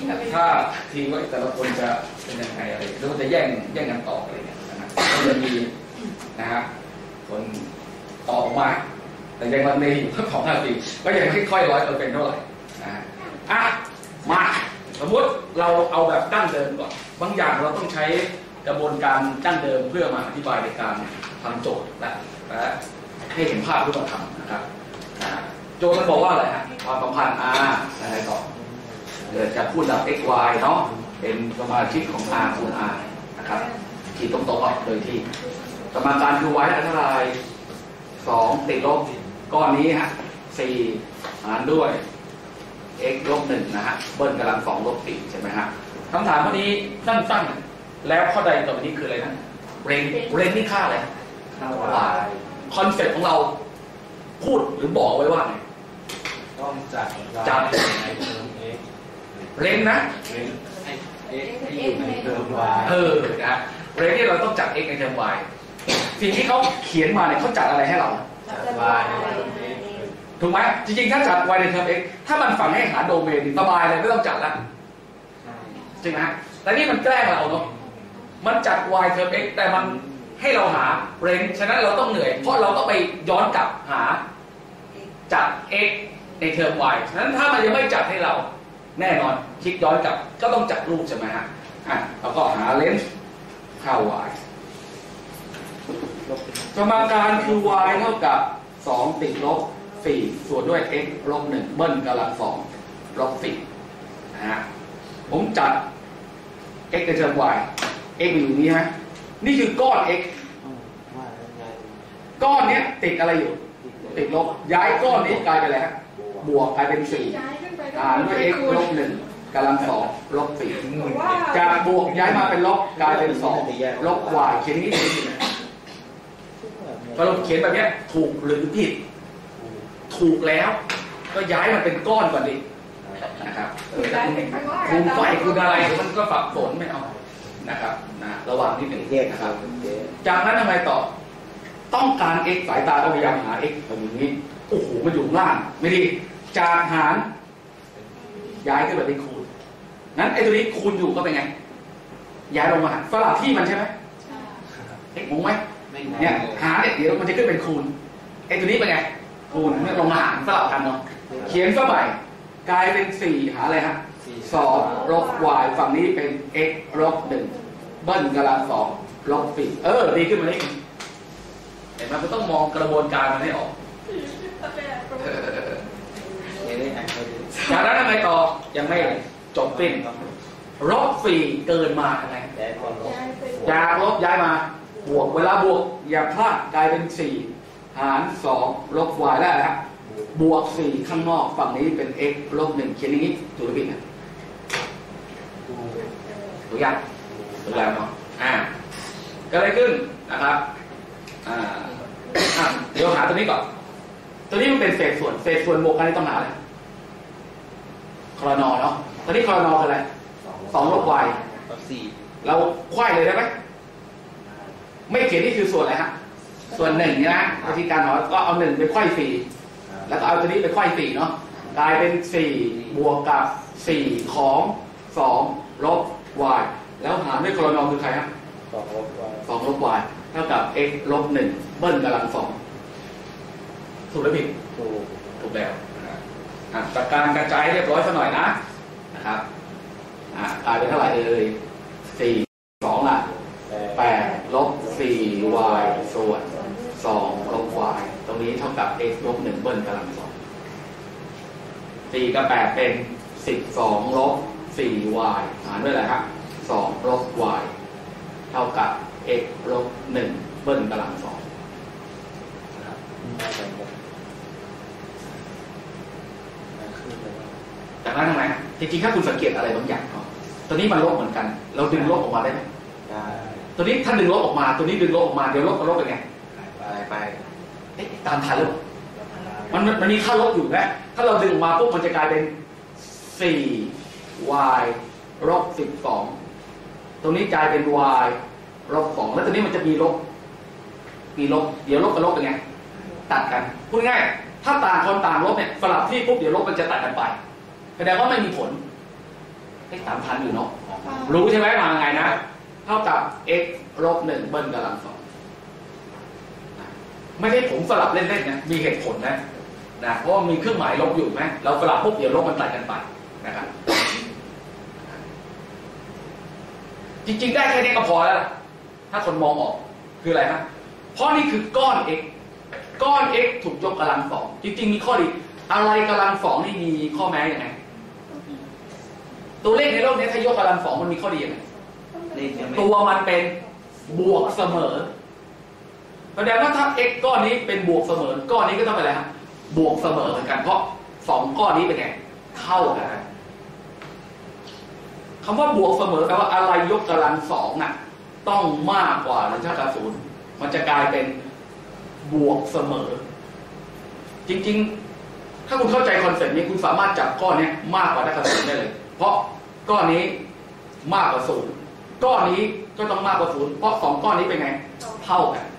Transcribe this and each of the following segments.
ถ้าทีว่าแต่ละคนจะเป็นยังไงอะไรหรือว่าจะแย่งกันตอบอะไรเนี่ยนะก็จะมีนะฮะคนตอบออกมาแต่ยังลังเลอยู่ทั้งของ5 ปีก็ยังไม่ค่อย100%เท่าไหร่นะฮะมาสมมติเราเอาแบบดั้งเดิมก่อนบางอย่างเราต้องใช้กระบวนการดั้งเดิมเพื่อมาอธิบายในการทำโจทย์และให้เห็นภาพรูปธรรมนะครับโจทย์มันบอกว่าอะไรฮะความสัมพันธ์อะไรต่อเกิดจากคู่ดับ x y เนาะเป็นสมาชิกของ r คูณ r นะครับขีดตรงๆโดยที่สมการคือ y เท่าไหร่2ติดลบก้อนนี้ฮะ4หารด้วย x ลบ1นะฮะเบิ้ลกำลัง2ลบ4ใช่ไหมฮะคำถามวันนี้สั้นๆแล้วข้อใดต่อไปนี้คืออะไรนะเรนนี่ค่าอะไรคอนเซ็ปต์ของเราพูดหรือบอกไว้ว่าไงต้องจัดในเทอม x เรนนะ x ที่อยู่ในเทอม y นะเรนที่เราต้องจัด x ในเทอม y สิ่งที่เขาเขียนมาเนี่ยเขาจัดอะไรให้เราจัด y ในเทอม x ถูกไหมจริงๆถ้าจัด y ในเทอม x ถ้ามันฝังให้หาโดเมนสบายเลยไม่ต้องจัดแล้วจริงไหมแต่นี่มันแกล้งเราเนาะมันจัด y เทอม x แต่มันให้เราหาเรนฉะนั้นเราต้องเหนื่อยเพราะเราก็ไปย้อนกลับหาจัด x ในเทอม y ฉะนั้นถ้ามันยังไม่จัดให้เราแน่นอนคลิกย้อนกลับก็ต้องจัดรูปใช่ไหมฮะเราก็หาเลนส์ค่า y สมการคือ y เท่ากับ2ติดลบ4ส่วนด้วย x ลบ1เบิ้ลกำลัง2ลบ4นะฮะผมจัด x ในเทอม y x อยู่นี้ไหมนี่คือก้อน x ก้อนนี้ติดอะไรอยู่ติดลบย้ายก้อนนี้กลายเป็นอะไรฮะบวกกลายเป็น4หารด้วย x ลบ1กำลัง2ลบ4จากบวกย้ายมาเป็นลบกลายเป็น2ลบ y เขียนอย่างนี้สรุปเขียนแบบนี้ถูกหรือผิดถูกแล้วก็ย้ายมันเป็นก้อนก่อนดินะครับคูณไฟคูณอะไรมันก็ฝักฝนไม่เอานะครับระหว่างที่เป็นนะครับจากนั้นทำไมต่อต้องการ x สายตาก็พยายามหา x แบบนี้โอ้โหมันอยู่ล่างไม่ดีจากหารย้ายขึ้นไปเป็นคูณนั้นไอ้ตัวนี้คูณอยู่ก็เป็นไงย้ายลงมาสลับที่มันใช่ไหมงงไหมเนี่ยหารเนี่ยเดี๋ยวมันจะขึ้นเป็นคูณไอ้ตัวนี้เป็นไงคูณเนี่ยลงมาหารสลับกันเนาะเขียนเข้าไปกลายเป็น4หาอะไรฮะ2ลบ y ฝั่งนี้เป็น x ลบ1เบิ้ลกำลัง2ลบ4ดีขึ้นมาเลยเห็นไหมมันต้องมองกระบวนการมันให้ออกจากนั้นทำไมต่อยังไม่จบสิ้นลบ4เกินมาทำไงจากลบย้ายมาบวกเวลาบวกอย่าพลาดกลายเป็น4หาร2ลบ y ได้แล้วบวก4ข้างนอกฝั่งนี้เป็น x ลบ1เขียนอย่างนี้ถูกหรือผิดนะถูกยังถูกแล้วเนาะก็อะไรขึ้นนะครับเดี๋ยวหาตัวนี้ก่อนตัวนี้มันเป็นเศษส่วนบวกกันในต้องหาอะไรคลอนอเนาะตัวนี้คลอนอคืออะไร2ลบ y เราไขว้เลยได้ไหมไม่เขียนนี่คือส่วนอะไรฮะส่วน1เนี่ยนะวิธีการหาก็เอา1ไปไขว้4แล้วก็เอาตัวนี้ไปไขว้4เนาะกลายเป็น4บวกกับ4ของ2ลบ y แล้วหารด้วยคลอนอคือใครฮะ2ลบ y เท่ากับ x ลบ1เบิ้ลกำลัง2ถูกหรือผิดถูกแล้วจัดการกระจายเรียบร้อยซะหน่อยนะครับกลายเป็นเท่าไหร่4 2ล่ะ8ลบ 4y ส่วน2ลบ y ตรงนี้เท่ากับ x ลบ1เบิ้ลกำลัง2 4กับ8เป็น12ลบ 4y หารด้วยอะไรครับ2ลบ y เท่ากับ x ลบ1เบิ้ลกำลัง2จากนั้นทำไมจริงๆถ้าคุณสังเกตอะไรบางอย่างเนาะตัวนี้มันลบเหมือนกันเราดึงลบออกมาได้ไหมตัวนี้ถ้าดึงลบออกมาตัวนี้ดึงลบออกมาเดี๋ยวลบกับลบเป็นไงไปตามทันหรือมันมีค่าลบอยู่นะถ้าเราดึงออกมาปุ๊บมันจะกลายเป็น 4y ลบ12ตรงนี้กลายเป็น y ลบ2แล้วตัวนี้มันจะมีลบเดี๋ยวลบกับลบเป็นไงตัดกันพูดง่ายถ้าต่างคนต่างลบเนี่ยสลับที่ปุ๊บเดี๋ยวลบมันจะตัดกันไปแสดงว่าไม่มีผล x ตามทันอยู่เนาะรู้ใช่ไหมมาไงนะเท่ากับ x ลบ1เบิ้ลกำลัง2ไม่ได้ผมสลับเล่นๆนะมีเหตุผลนะเพราะว่ามีเครื่องหมายลบอยู่ไหมเราสลับปุ๊บเดี๋ยวลบมันตัดกันไปนะครับจริงๆได้แค่นี้ก็พอแล้วล่ะถ้าคนมองออกคืออะไรครับเพราะนี่คือก้อน x ก้อน x ถูกยกกำลัง2จริงๆมีข้อดีอะไรกำลัง2นี่มีข้อแม้ยังไงตัวเลขในโลกนี้ถ้ายกกำลัง2มันมีข้อดียังไงตัวมันเป็นบวกเสมอแสดงว่าถ้า x ก้อนนี้เป็นบวกเสมอก้อนนี้ก็ต้องเป็นอะไรครับบวกเสมอเหมือนกันเพราะ2ก้อนนี้เป็นไงเท่ากันคำว่าบวกเสมอแปลว่าอะไรยกกำลัง2น่ะต้องมากกว่าหรือเท่ากับ0มันจะกลายเป็นบวกเสมอจริงๆถ้าคุณเข้าใจคอนเซ็ปต์นี้คุณสามารถจับก้อนนี้มากกว่าเท่ากับ0ได้เลยเพราะก้อนนี้มากกว่า0ก้อนนี้ก็ต้องมากกว่า0เพราะ2ก้อนนี้เป็นไงเท่ากัน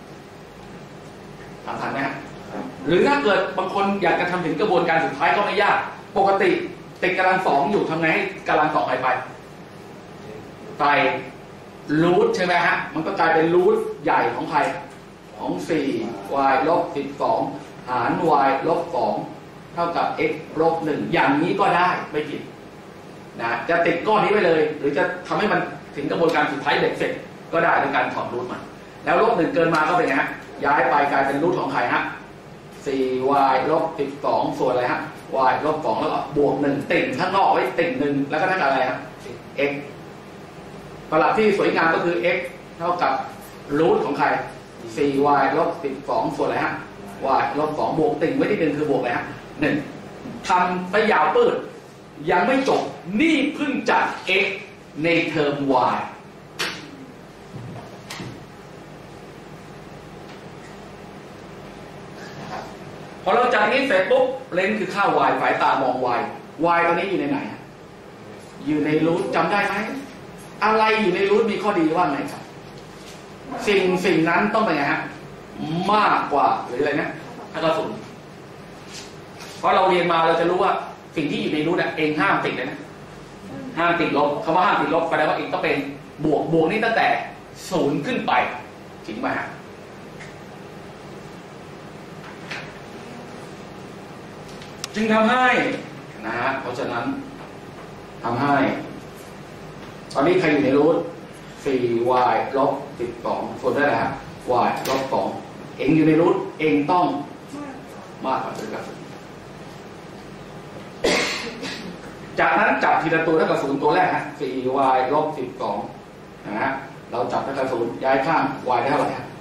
ถามไหมฮะหรือถ้าเกิดบางคนอยากจะทำถึงกระบวนการสุดท้ายก็ไม่ยากปกติติดกำลัง2อยู่ทำไงให้กำลัง2หายไปไตรูทใช่ไหมฮะมันก็กลายเป็นรูทใหญ่ของใครของ 4y ลบ12หาร y ลบ2เท่ากับ x ลบ1อย่างนี้ก็ได้ไม่ผิดนะจะติดก้อนนี้ไปเลยหรือจะทำให้มันถึงกระบวนการสุดท้ายเบ็ดเสร็จก็ได้ในการถอดรูทมันแล้วลบ1เกินมาก็เป็นไงฮะย้ายไปกลายเป็นรูทของใครฮะ 4y ลบ12ส่วนอะไรฮะ y ลบ2แล้วก็บวก1ติ่งข้างนอกไว้ติ่ง1แล้วก็เท่ากับอะไรฮะ x ประหลัดที่สวยงามก็คือ x เท่ากับรูทของใคร 4y ลบ12ส่วนอะไรฮะ y ลบ2บวกติ่งไว้ที่1คือบวกอะไรฮะ1ทำไปยาวปืดยังไม่จบนี่เพิ่งจัด x ในเทอม yพอเราจัดนี้เสร็จปุ๊บเลนส์คือค่า y สายตามอง y ตอนนี้อยู่ในไหนอยู่ในรูทจำได้ไหมอะไรอยู่ในรูทมีข้อดีว่าไงครับสิ่งนั้นต้องเป็นไงฮะมากกว่าหรืออะไรนะถ้าก็0เพราะเราเรียนมาเราจะรู้ว่าสิ่งที่อยู่ในรูทเองห้ามติดเลยนะห้ามติดลบคำว่าห้ามติดลบแปลว่าเองต้องเป็นบวกนี่ตั้งแต่0ขึ้นไปจริงไหมฮะจึงทำให้นะฮะเพราะฉะนั้นทำให้ตอนนี้ใครอยู่ในรูท 4y ลบ12ส่วนได้แล้วฮะ y ลบ2เองอยู่ในรูทเองต้องมากกว่าหรือกับจากนั้นจับทีละตัวเท่ากับ0ตัวแรกฮะ 4y ลบ12นะฮะเราจับเท่ากับ0ย้ายข้าง y ได้เท่าไหร่ฮะ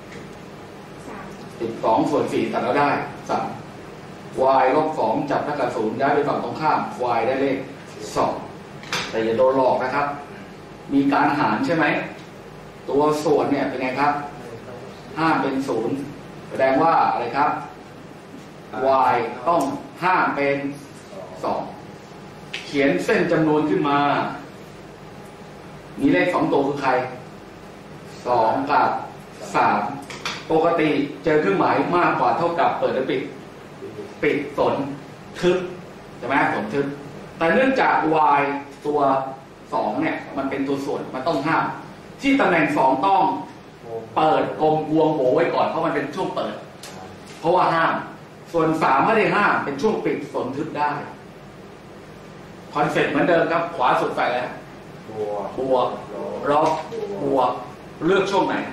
12ส่วน4ตัดแล้วได้3y ลบ2จับเท่ากับ0ย้ายไปฝั่งตรงข้าม y ได้เลข2แต่อย่าโดนหลอกนะครับมีการหารใช่ไหมตัวส่วนเนี่ยเป็นไงครับห้ามเป็น0แสดงว่าอะไรครับ y ต้องห้ามเป็น2เขียนเส้นจำนวนขึ้นมามีเลข2ตัวคือใคร2กับ3ปกติเจอเครื่องหมายมากกว่าเท่ากับเปิดหรือปิดสนทึบใช่ไหมสนทึบแต่เนื่องจาก y ตัว2เนี่ยมันเป็นตัวส่วนมันต้องห้ามที่ตำแหน่ง2ต้องเปิดกลมวงโบไว้ก่อนเพราะมันเป็นช่วงเปิดเพราะว่าห้ามส่วน3ไม่ได้ห้ามเป็นช่วงปิดสนทึบได้คอนเซ็ปต์เหมือนเดิมครับขวาสุดไปแล้วบวกลบบวกเลือกช่วงไหน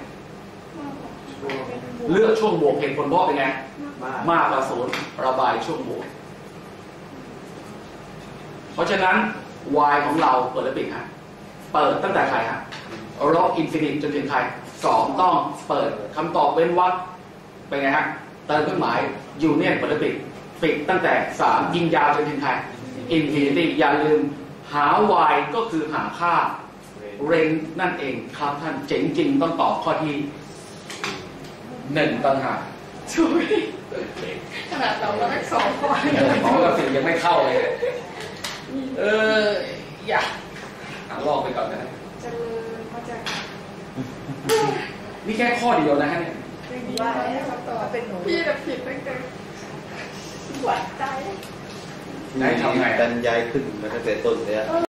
เลือกช่วงบวกเหตุผลเพราะเป็นไงมากกว่า0ระบายช่วงบวกเพราะฉะนั้น y ของเราเปิดหรือปิดฮะเปิดตั้งแต่ใครฮะลบอินฟินิตจนถึงใคร2ต้องเปิดคำตอบเว้นวรรคเป็นไงฮะเติมเครื่องหมายยูเนี่ยเปิดหรือปิดตั้งแต่3ยิงยาวจนถึงใครอินฟินิตี้อย่าลืมหา y ก็คือหาค่าเรนนั่นเองครับท่านเจ๋งจริงต้องตอบข้อที่1ต่างหากช่วยขนาดเราก็ไม่2ข้อของเราสิ่งยังไม่เข้าเลยอยากลอกไปก่อนนะจะมาจากนี่แค่ข้อเดียวนะฮะเนี่ยว่าคำตอบเป็นหนูพี่แต่ผิดตั้งแต่หวั่นใจไหนทำไงบรรยายขึ้นมาตั้งแต่ต้นเลย